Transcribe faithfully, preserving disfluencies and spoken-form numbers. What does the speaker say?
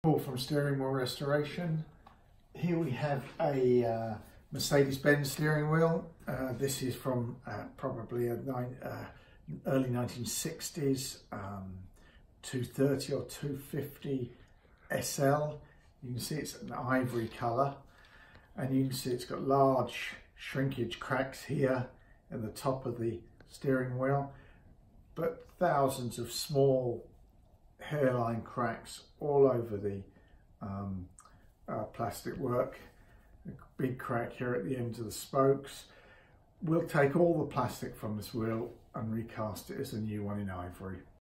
Paul from Steering Wheel Restoration. Here we have a uh, Mercedes-Benz steering wheel. Uh, this is from uh, probably a nine, uh, early nineteen sixties, um, two thirty or two fifty S L. You can see it's an ivory colour, and you can see it's got large shrinkage cracks here in the top of the steering wheel, but thousands of small hairline cracks all over the um, uh, plastic work. A big crack here at the ends of the spokes. We'll take all the plastic from this wheel and recast it as a new one in ivory.